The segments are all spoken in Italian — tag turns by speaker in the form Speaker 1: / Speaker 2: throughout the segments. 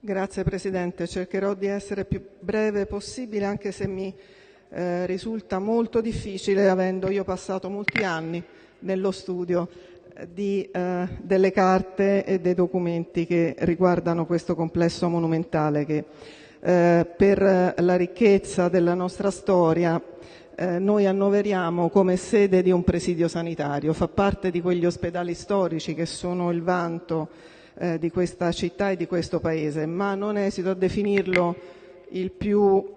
Speaker 1: Grazie Presidente, cercherò di essere più breve possibile, anche se mi risulta molto difficile, avendo io passato molti anni nello studio delle carte e dei documenti che riguardano questo complesso monumentale che per la ricchezza della nostra storia noi annoveriamo come sede di un presidio sanitario. Fa parte di quegli ospedali storici che sono il vanto di questa città e di questo paese, ma non esito a definirlo il più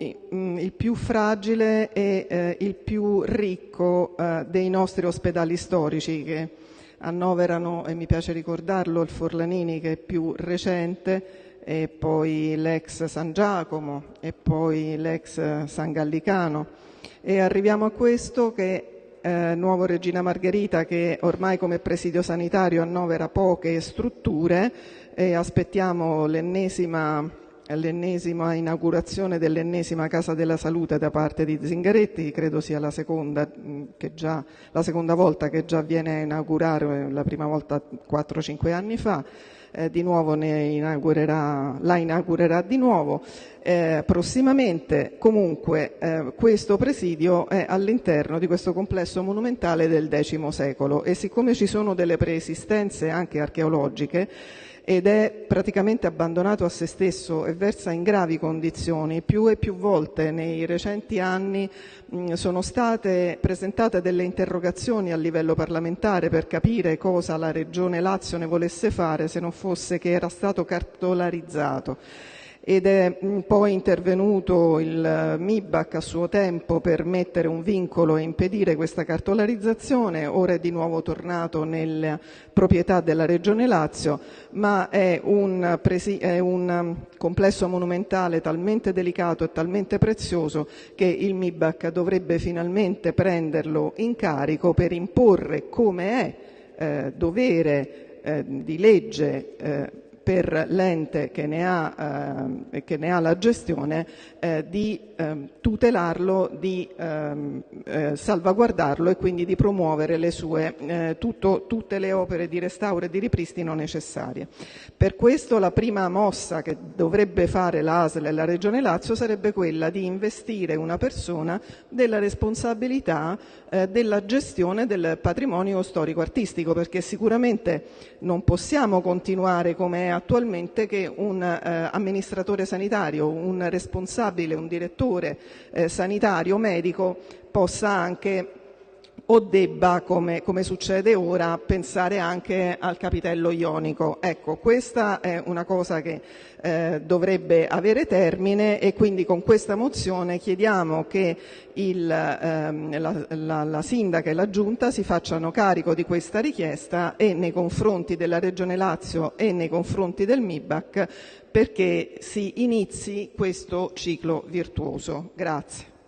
Speaker 1: fragile e il più ricco dei nostri ospedali storici, che annoverano, e mi piace ricordarlo, il Forlanini, che è più recente, e poi l'ex San Giacomo e poi l'ex San Gallicano, e arriviamo a questo che Nuovo Regina Margherita, che ormai come presidio sanitario annovera poche strutture, e aspettiamo l'ennesima inaugurazione dell'ennesima Casa della Salute da parte di Zingaretti. Credo sia la seconda volta che già viene a inaugurare, la prima volta 4-5 anni fa. Di nuovo la inaugurerà di nuovo prossimamente. Comunque questo presidio è all'interno di questo complesso monumentale del X secolo, e siccome ci sono delle preesistenze anche archeologiche ed è praticamente abbandonato a se stesso e versa in gravi condizioni, più e più volte nei recenti anni sono state presentate delle interrogazioni a livello parlamentare per capire cosa la Regione Lazio ne volesse fare, se non fosse che era stato cartolarizzato. Ed è poi intervenuto il MIBAC a suo tempo per mettere un vincolo e impedire questa cartolarizzazione. Ora è di nuovo tornato nella proprietà della Regione Lazio, ma è un complesso monumentale talmente delicato e talmente prezioso che il MIBAC dovrebbe finalmente prenderlo in carico per imporre, come è dovere di legge per l'ente che ne ha la gestione, di tutelarlo, di salvaguardarlo e quindi di promuovere tutte le opere di restauro e di ripristino necessarie. Per questo la prima mossa che dovrebbe fare l'ASL e la Regione Lazio sarebbe quella di investire una persona della responsabilità della gestione del patrimonio storico-artistico, perché sicuramente non possiamo continuare come è attualmente, che un amministratore sanitario, un responsabile, un direttore sanitario medico possa anche o debba, come succede ora, pensare anche al capitello ionico. Ecco, questa è una cosa che dovrebbe avere termine, e quindi con questa mozione chiediamo che la Sindaca e la Giunta si facciano carico di questa richiesta, e nei confronti della Regione Lazio e nei confronti del MIBAC, perché si inizi questo ciclo virtuoso. Grazie.